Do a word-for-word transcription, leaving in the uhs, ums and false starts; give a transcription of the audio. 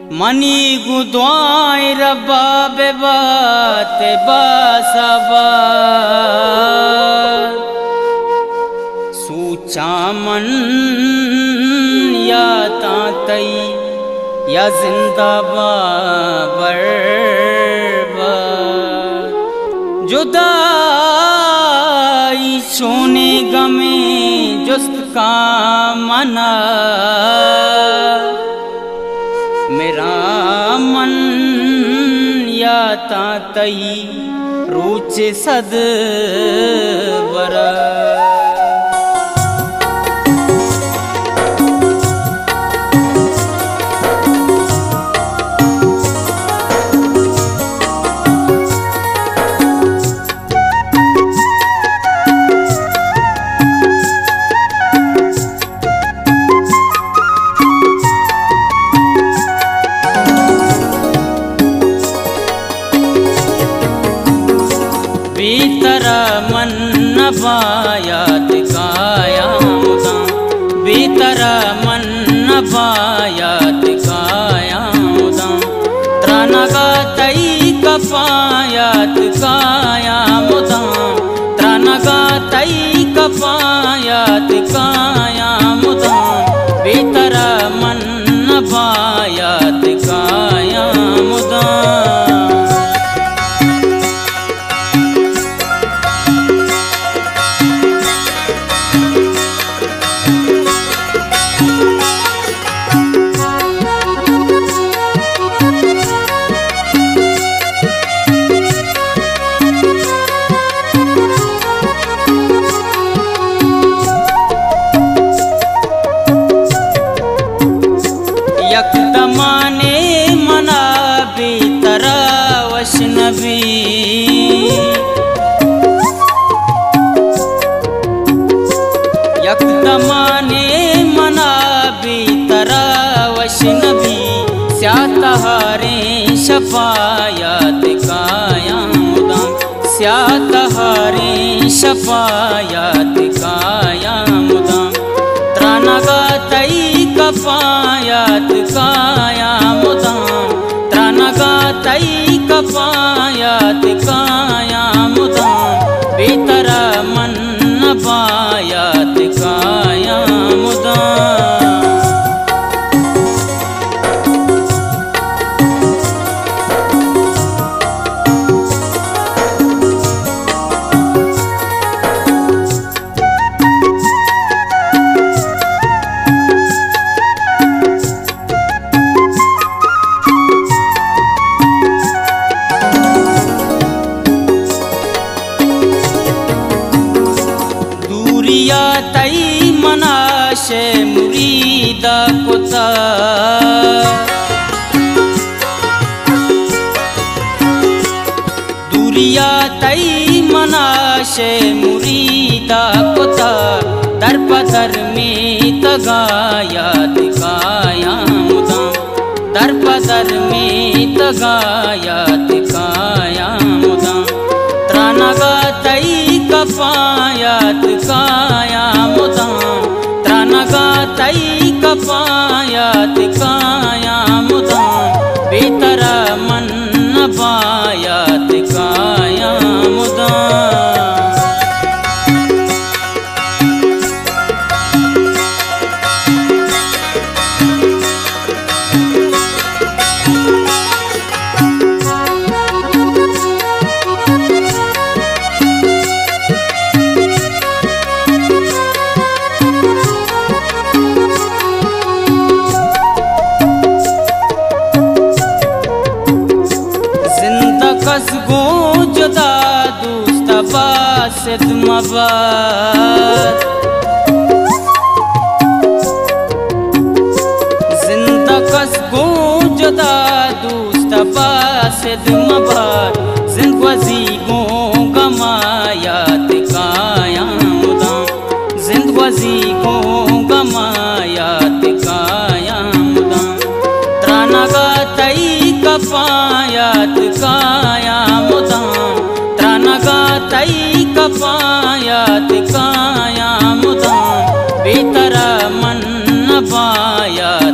money गुद्वाई रब्बा बेबात बासबा सूचा मन या तातई या जिंदा बरबा जुदाई सोने गमे जुस्त का मना मेरा मन या तातई रूचे सद बरा बेतरा मन नबायात काया मुदा बेतरा मन नबायात काया मुदा त्रानगा तई कपायात काया मुदा त्रानगा तई कपायात काया मुदा बेतरा मन नबायात काया मुदा यकदमाने मना बेतरा वशनबी यकदमाने मना बेतरा वशनबी स्यातहारे शफायात काया मुदा स्यातहारे शफायात काया मुदा त्रानगा तई कपायात काया मुदा त्रानगा तई कपायात काया मुदा बेतरा मन नबायात काया मुदा तई मनाशे मुरीदा कुता दूरिया तई मनाशे मुरीदा कुता दर पदर में तगायात काया मुदा दर पदर में तगायात काया मुदा त्रानगा तई कपायात काया मुदा त्रानगा तई कपायात काया मुदा बेतरा मन नबायात काया मुदा कसगो जुदा दोस्त बासित मबाद जिंदा कसगो जुदा दोस्त बासित मबाद जिंद वजीगो गमायात काया मुदा जिंद वजीगो गमायात काया मुदा त्रानगा तई कपायात काया मुदा त्रानगा तई कपायात काया मुदा बेतरा मन नबायात